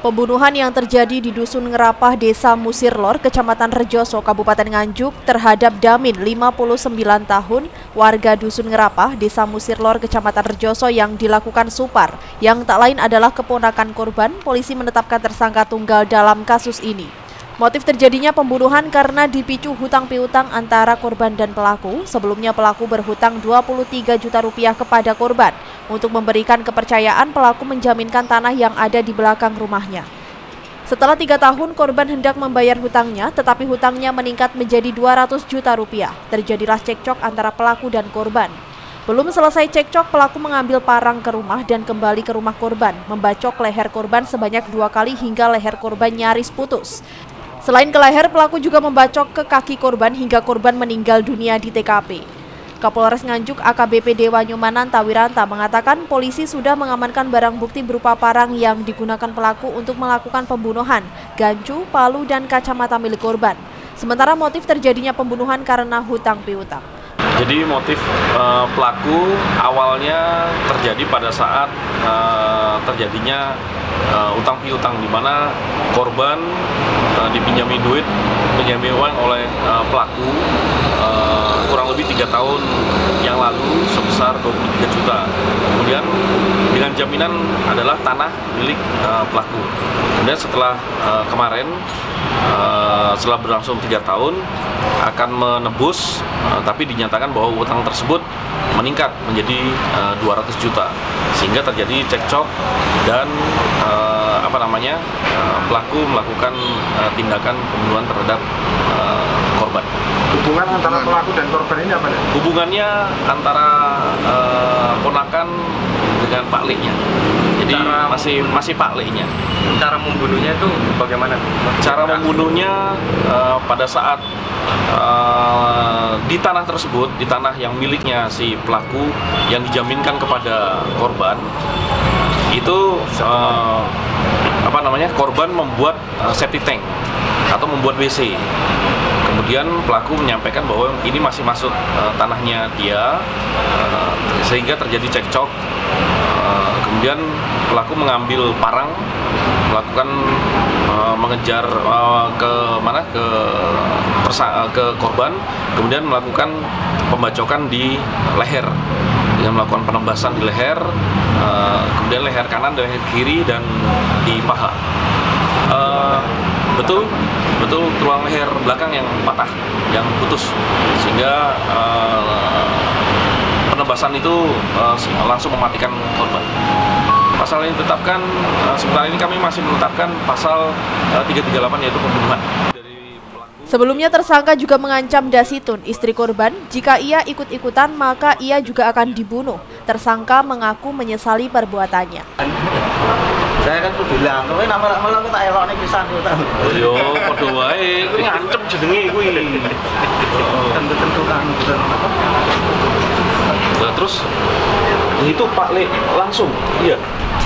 Pembunuhan yang terjadi di Dusun Ngerapah, Desa Musirlor, Kecamatan Rejoso, Kabupaten Nganjuk terhadap Damin, 59 tahun, warga Dusun Ngerapah, Desa Musirlor, Kecamatan Rejoso yang dilakukan Supar, yang tak lain adalah keponakan korban. Polisi menetapkan tersangka tunggal dalam kasus ini. Motif terjadinya pembunuhan karena dipicu hutang piutang antara korban dan pelaku. Sebelumnya pelaku berhutang 23 juta rupiah kepada korban. Untuk memberikan kepercayaan, pelaku menjaminkan tanah yang ada di belakang rumahnya. Setelah 3 tahun, korban hendak membayar hutangnya, tetapi hutangnya meningkat menjadi 200 juta rupiah. Terjadilah cekcok antara pelaku dan korban. Belum selesai cekcok, pelaku mengambil parang ke rumah dan kembali ke rumah korban, membacok leher korban sebanyak 2 kali hingga leher korban nyaris putus. Selain ke leher, pelaku juga membacok ke kaki korban hingga korban meninggal dunia di TKP. Kapolres Nganjuk AKBP Dewa Nyumananta Wiranta mengatakan polisi sudah mengamankan barang bukti berupa parang yang digunakan pelaku untuk melakukan pembunuhan, gancu, palu, dan kacamata milik korban. Sementara motif terjadinya pembunuhan karena hutang piutang. Jadi motif pelaku awalnya terjadi pada saat terjadinya utang piutang, di mana korban dipinjami uang oleh pelaku kurang lebih 3 tahun yang lalu sebesar 23 juta. Kemudian dengan jaminan adalah tanah milik pelaku. Kemudian setelah kemarin setelah berlangsung 3 tahun akan menebus, tapi dinyatakan bahwa utang tersebut meningkat menjadi 200 juta, sehingga terjadi cekcok dan pelaku melakukan tindakan pembunuhan terhadap korban. Hubungan antara pelaku dan korban ini apa? Hubungannya antara ponakan dengan Pak Leknya. Jadi masih Pak Leknya. Cara membunuhnya itu bagaimana? Cara membunuhnya pada saat di tanah tersebut, di tanah yang miliknya si pelaku yang dijaminkan kepada korban, itu korban membuat septic tank atau membuat WC. Kemudian pelaku menyampaikan bahwa ini masih masuk tanahnya dia, sehingga terjadi cekcok. Kemudian pelaku mengambil parang, melakukan mengejar ke korban, kemudian melakukan pembacokan di leher, dengan melakukan penembasan di leher, kemudian leher kanan, leher kiri, dan di paha. Betul tulang leher belakang yang patah, yang putus, sehingga penembasan itu langsung mematikan korban. Pasal yang ditetapkan, sementara ini kami masih menetapkan pasal 338, yaitu pembunuhan. Sebelumnya tersangka juga mengancam Dasitun, istri korban, jika ia ikut-ikutan maka ia juga akan dibunuh. Tersangka mengaku menyesali perbuatannya. Saya kan tuh bilang, kowe malah tak elokne pisan yo ta. Yo padha wae, kuwi ngancem jenenge kuwi. Tentu kan. Nah, terus itu Pak Lek langsung. Iya.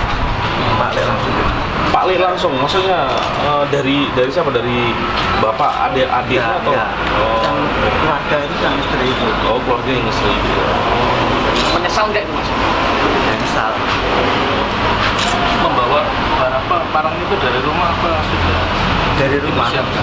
Pak Lek langsung, maksudnya dari siapa? Dari bapak, adiknya atau? Ya. Oh. Keluarga itu yang istri itu. Oh, keluarga yang istri itu. Menyesal nggak itu, Mas? Menyesal. Membawa parang itu dari rumah apa sudah? Dari rumah.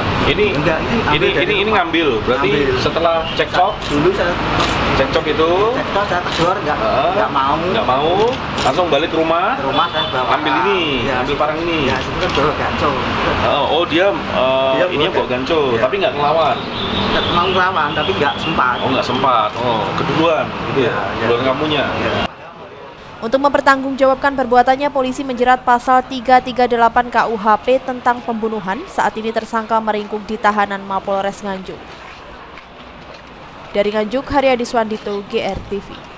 Ini ngambil. Berarti setelah cekcok dulu saya cekcok itu. Cekcok saya tegur nggak mau. Nggak mau. Langsung balik ke rumah. Rumah saya bawa. Ambil ini, ya, ambil parang ini. Ya, itu kan bawa ganco. Oh, dia ini bawa ganco, ya. Tapi nggak ngelawan. Mau ngelawan, tapi nggak sempat. Oh, nggak sempat. Oh, keduluan, gitu ya. Keduluan kamunya. Ya. Untuk mempertanggungjawabkan perbuatannya, polisi menjerat pasal 338 KUHP tentang pembunuhan. Saat ini tersangka meringkuk di tahanan Mapolres Nganjuk. Dari Nganjuk, Haryadi Swandito, GRTV.